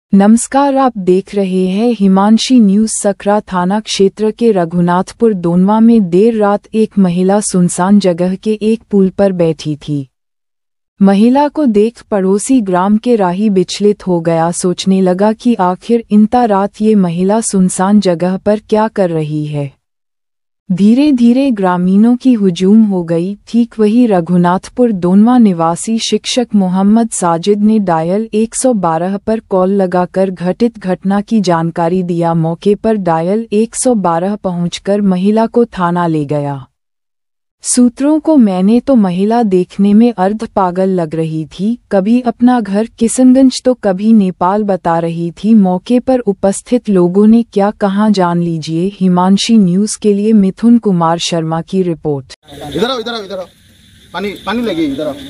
नमस्कार, आप देख रहे हैं हिमांशी न्यूज। सकरा थाना क्षेत्र के रघुनाथपुर दोनवा में देर रात एक महिला सुनसान जगह के एक पुल पर बैठी थी। महिला को देख पड़ोसी ग्राम के राही विचलित हो गया। सोचने लगा कि आखिर इतना रात ये महिला सुनसान जगह पर क्या कर रही है। धीरे धीरे ग्रामीणों की हुजूम हो गई। ठीक वही रघुनाथपुर दोनवा निवासी शिक्षक मोहम्मद साजिद ने डायल 112 पर कॉल लगाकर घटित घटना की जानकारी दिया। मौके पर डायल 112 पहुंचकर महिला को थाना ले गया। सूत्रों को मैंने तो महिला देखने में अर्ध पागल लग रही थी, कभी अपना घर किशनगंज तो कभी नेपाल बता रही थी। मौके पर उपस्थित लोगों ने क्या कहा, जान लीजिए। हिमांशी न्यूज के लिए मिथुन कुमार शर्मा की रिपोर्ट। इधर आओ, इधर आओ, इधर आओ। पानी लगी, इधर आओ।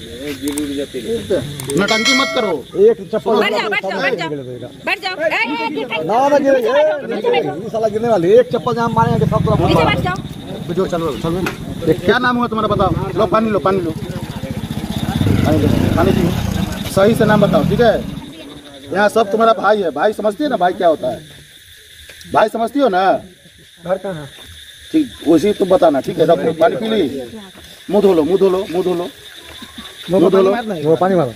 नटंकी मत करो। एक चप्पल बैठ जाओ। साला गिरने वाली एक चप्पल जहाँ मारेंगे सब तरफ। चलो क्या नाम हुआ तुम्हारा, बताओ। लो पानी लो, पानी सही से नाम बताओ, ठीक है। यहाँ सब तुम्हारा भाई है। भाई समझती है ना, भाई क्या होता है, भाई समझती हो ना। घर कहाँ? ठीक, उसी तुम बताना, ठीक है। रखो, पानी पी ली। मुँह धो लो, मुँह धो लो, मुँह धो लो, मुँह धो लो। वो पानी मारो,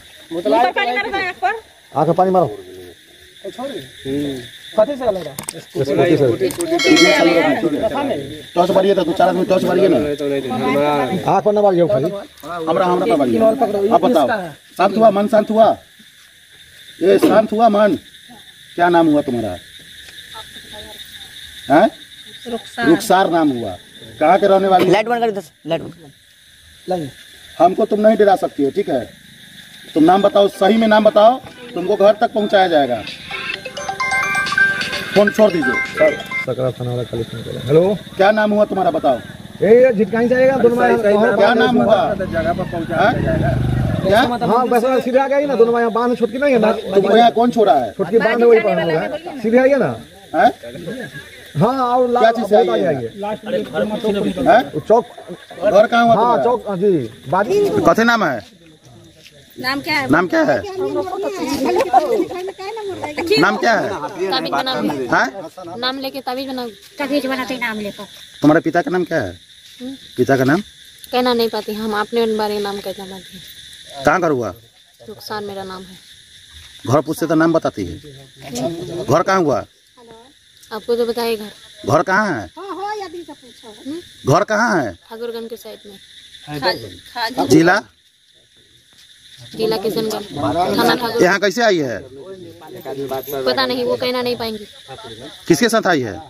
आँख पानी मारो। कथी से लगा? टॉर्च मारिए तो 2-4 आदमी टॉर्च मारिए ना। आँख पर न मारिए खाली, हमरा पर मारिए। आप बताओ, शांत हुआ मन? शांत हुआ? ये शांत हुआ मन? क्या नाम हुआ तुम्हारा? हैं? रुखसार नाम हुआ। कहाँ के रहने वाली? लाइट बंद कर दो, लाइट। हमको तुम नहीं डरा सकती हो, ठीक है। तुम नाम बताओ, सही में नाम बताओ, तुमको घर तक पहुँचाया जाएगा। फोन छोड़ दीजिए सर। सकरा थाना वाला खाली फोन करो। हेलो, क्या नाम हुआ तुम्हारा, बताओ। ये झिटकाई जाएगा दोनों। क्या नाम हुआ? जगह पर पहुंचा क्या? हाँ बस सीधे आ गई ना। दोनों यहाँ बांध छोटकी नहीं है ना। तुमको यहाँ कौन छोड़ा है? छोटकी बांध वही पर होगा, सीधे आइए ना। हाँ, और क्या चीज आ जाएगी? चौक घर कहाँ हुआ? हाँ चौक जी। कथे नाम है? नाम क्या है? नाम क्या है? नाम क्या है? नाम लेके तभी बनाते नाम लेकर। तुम्हारे पिता का नाम क्या है? पिता का नाम कहना नहीं पाती हम, अपने बारे में नाम कहना पाती हैं। कहाँ घर हुआ? रुखसार मेरा नाम है। घर पूछते तो नाम बताती है। घर कहाँ हुआ? आपको तो बताइए। घर कहाँ है? घर कहाँ है? ठाकुरगंज के साइड में। जिला किशनगंज, थाना ठाकुर। यहाँ कैसे आई है? पता नहीं, वो कहना नहीं पाएंगी। किसके साथ आई है?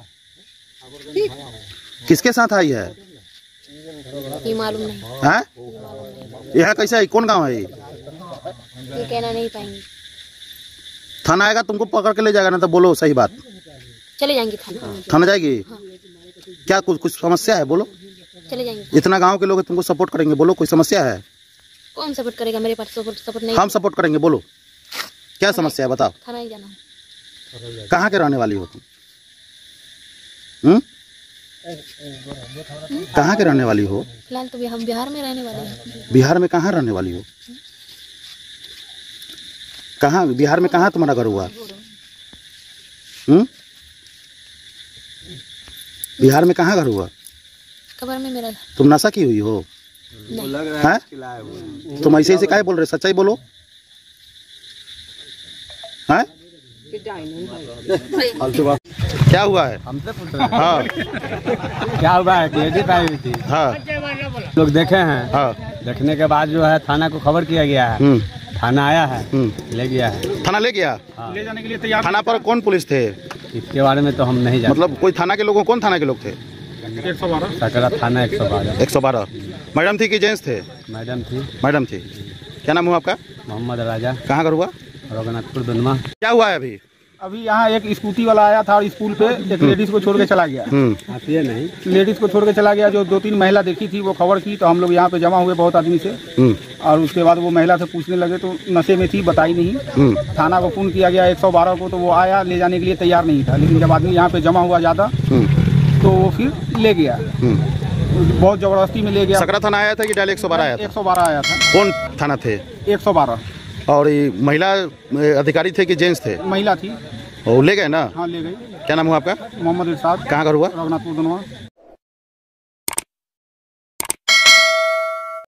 किसके साथ आई है? ये मालूम नहीं है। यहाँ कैसे आई? कौन गांव है ये कहना नहीं पाएंगी। थाना आएगा तुमको पकड़ के ले जाएगा ना, तो बोलो सही बात। चले जाएंगी थाना जाएगी। हाँ। क्या कुछ समस्या है? बोलो। चले जाएंगे। इतना गांव के लोग तुमको सपोर्ट करेंगे, बोलो कोई समस्या है? कौन सपोर्ट करेगा? मेरे पास सपोर्ट नहीं। हम सपोर्ट करेंगे, बोलो क्या समस्या है, बताओ। थाना ही जाना है। कहाँ के रहने वाली हो तुम? कहाँ के रहने वाली हो? फिलहाल तो हम बिहार में रहने वाले हैं। बिहार में कहाँ रहने वाली हो? कहाँ बिहार में कहाँ तुम्हारा घर हुआ? बिहार में कहाँ घर हुआ? खबर में मेरा। तुम नशा की हुई हो? है? तुम ऐसे काहे बोल रहे? सच्चाई बोलो। हैं? क्या हुआ है? हमसे पूछ रहे हैं। हाँ। क्या हुआ है? क्रेडिट आई हुई थी। हाँ। लोग देखे हैं। हाँ। देखने के बाद जो है थाना को खबर किया गया है। थाना आया है, ले गया है। थाना ले गया? हाँ। ले जाने के लिए तैयार। थाना पर कौन पुलिस थे? इसके बारे में तो हम नहीं जानते। मतलब कोई थाना के लोगों, कौन थाना के लोग थे? 112। सकरा थाना 112। मैडम थी कि जेंट्स थे? मैडम थी। मैडम थी। क्या नाम हुआ आपका? मोहम्मद राजा। कहाँ घर हुआ? रघुनाथपुर दोनवा। क्या हुआ है अभी? अभी यहाँ एक स्कूटी वाला आया था और स्कूल पे एक लेडीज को छोड़ के चला गया। आती है नहीं, लेडीज को छोड़ के चला गया। जो 2-3 महिला देखी थी वो खबर की, तो हम लोग यहाँ पे जमा हुए बहुत आदमी से। और उसके बाद वो महिला से पूछने लगे तो नशे में थी, बताई नहीं। थाना को फोन किया गया 112 को, तो वो आया, ले जाने के लिए तैयार नहीं था। लेकिन जब आदमी यहाँ पे जमा हुआ ज्यादा तो वो फिर ले गया। बहुत जबरदस्ती में ले गया। सकरा थाना आया था कि डायरेक्ट 112 आया था? 112 आया था। कौन थाना थे? 112। और ये महिला अधिकारी थे कि जेंट्स थे? महिला थी। और ले गए ना? हाँ ले गई। क्या नाम हुआ आपका? मोहम्मद इरशाद। कहाँ घर हुआ? रघुनाथपुर दोनवा।